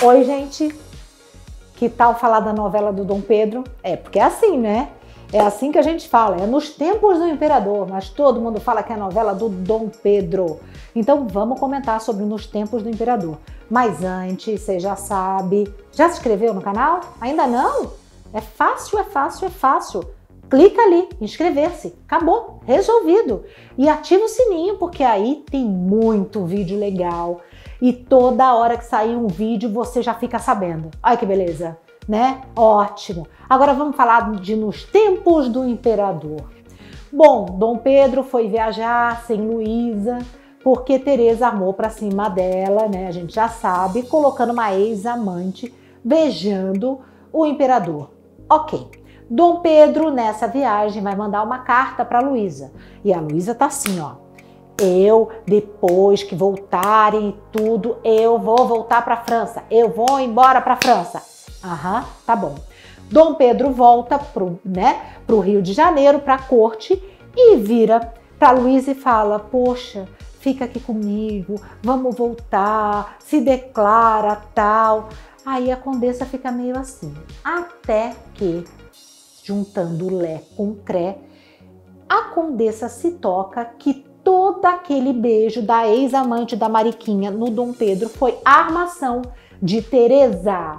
Oi, gente. Que tal falar da novela do Dom Pedro? Porque é assim, né? É assim que a gente fala, é nos tempos do imperador, mas todo mundo fala que é a novela do Dom Pedro. Então vamos comentar sobre Nos Tempos do Imperador. Mas antes, você já sabe, já se inscreveu no canal? Ainda não? É fácil, é fácil, é fácil. Clica ali, inscrever-se, acabou, resolvido. E ativa o sininho, porque aí tem muito vídeo legal. E toda hora que sair um vídeo, você já fica sabendo. Olha que beleza, né? Ótimo. Agora vamos falar de Nos Tempos do Imperador. Bom, Dom Pedro foi viajar sem Luísa, porque Teresa armou pra cima dela, né? A gente já sabe, colocando uma ex-amante beijando o imperador. Ok. Dom Pedro, nessa viagem, vai mandar uma carta para Luísa. E a Luísa tá assim, ó. Eu, depois que voltarem e tudo, eu vou voltar para a França. Eu vou embora para a França. Aham, tá bom. Dom Pedro volta pro Rio de Janeiro, para a corte, e vira para Luísa e fala, poxa, fica aqui comigo, vamos voltar, se declara, tal. Aí a condessa fica meio assim. Até que, juntando Lé com Cré, a condessa se toca que todo aquele beijo da ex-amante da Mariquinha no Dom Pedro foi armação de Teresa.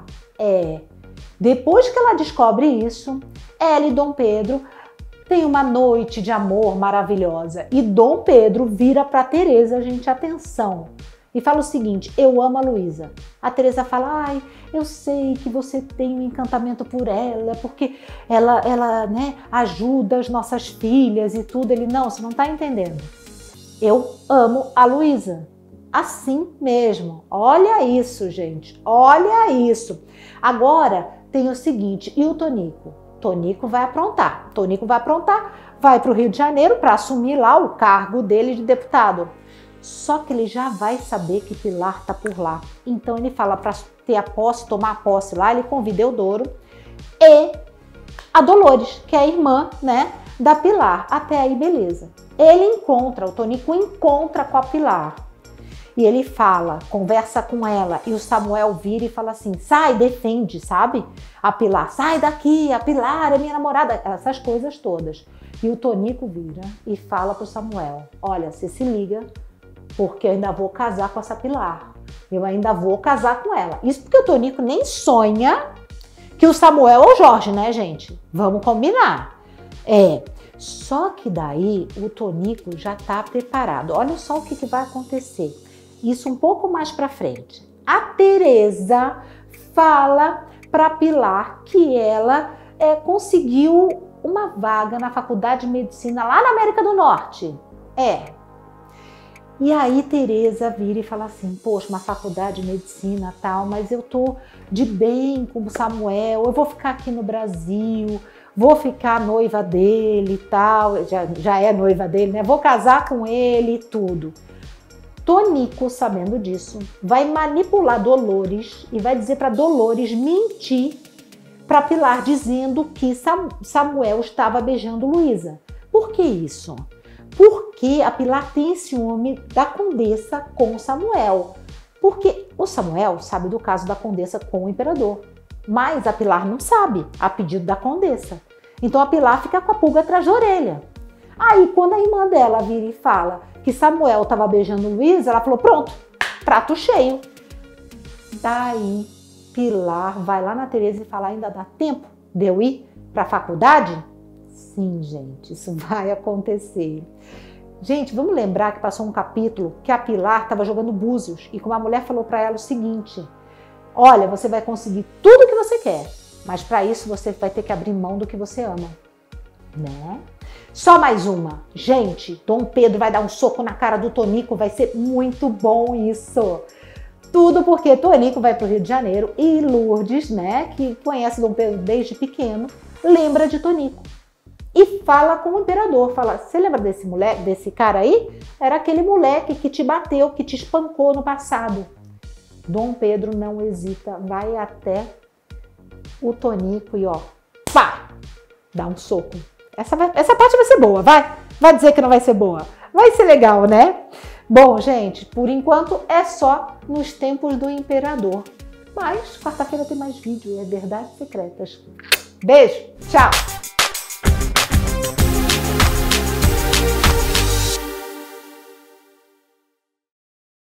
Depois que ela descobre isso, ela e Dom Pedro têm uma noite de amor maravilhosa. E Dom Pedro vira para Teresa, gente, atenção, e fala o seguinte, eu amo a Luísa. A Teresa fala, ai, eu sei que você tem um encantamento por ela, porque ela né, ajuda as nossas filhas e tudo. Ele, não, você não tá entendendo. Eu amo a Luísa. Assim mesmo. Olha isso, gente. Olha isso. Agora tem o seguinte, e o Tonico? Tonico vai aprontar. Tonico vai aprontar, vai para o Rio de Janeiro para assumir lá o cargo dele de deputado. Só que ele já vai saber que Pilar tá por lá. Então ele fala para ter a posse, tomar a posse lá, ele convida Eudoro e a Dolores, que é a irmã, né, da Pilar. Até aí, beleza. O Tonico encontra com a Pilar. E ele fala, conversa com ela, e o Samuel vira e fala assim, sai, defende, sabe? A Pilar, sai daqui, a Pilar é minha namorada, essas coisas todas. E o Tonico vira e fala pro Samuel, olha, você se liga, porque eu ainda vou casar com essa Pilar. Eu ainda vou casar com ela. Isso porque o Tonico nem sonha que o Samuel é o Jorge, né, gente? Vamos combinar. Só que daí o Tonico já tá preparado. Olha só o que vai acontecer. Isso um pouco mais pra frente. A Teresa fala pra Pilar que ela conseguiu uma vaga na Faculdade de Medicina lá na América do Norte. E aí Teresa vira e fala assim, poxa, uma faculdade de medicina tal, mas eu tô de bem com o Samuel, eu vou ficar aqui no Brasil, vou ficar noiva dele e tal, já é noiva dele, né? Vou casar com ele e tudo. Tonico, sabendo disso, vai manipular Dolores e vai dizer para Dolores mentir para Pilar, dizendo que Samuel estava beijando Luísa. Por que isso? Porque a Pilar tem ciúme da condessa com o Samuel. Porque o Samuel sabe do caso da condessa com o imperador. Mas a Pilar não sabe, a pedido da condessa. Então a Pilar fica com a pulga atrás da orelha. Aí quando a irmã dela vira e fala que Samuel estava beijando Luísa, ela falou, pronto, prato cheio. Daí Pilar vai lá na Teresa e fala, ainda dá tempo de eu ir para a faculdade? Sim, gente, isso vai acontecer. Gente, vamos lembrar que passou um capítulo que a Pilar estava jogando búzios e que uma mulher falou para ela o seguinte, olha, você vai conseguir tudo o que você quer, mas para isso você vai ter que abrir mão do que você ama, né? Só mais uma. Gente, Dom Pedro vai dar um soco na cara do Tonico, vai ser muito bom isso. Tudo porque Tonico vai para o Rio de Janeiro e Lourdes, né, que conhece Dom Pedro desde pequeno, lembra de Tonico. E fala com o imperador, fala, você lembra desse cara aí? Era aquele moleque que te bateu, que te espancou no passado. Dom Pedro não hesita, vai até o Tonico e ó, pá, dá um soco. Essa parte vai ser boa, vai dizer que não vai ser boa. Vai ser legal, né? Bom, gente, por enquanto é só Nos Tempos do Imperador. Mas quarta-feira tem mais vídeo, é Verdades Secretas. Beijo, tchau!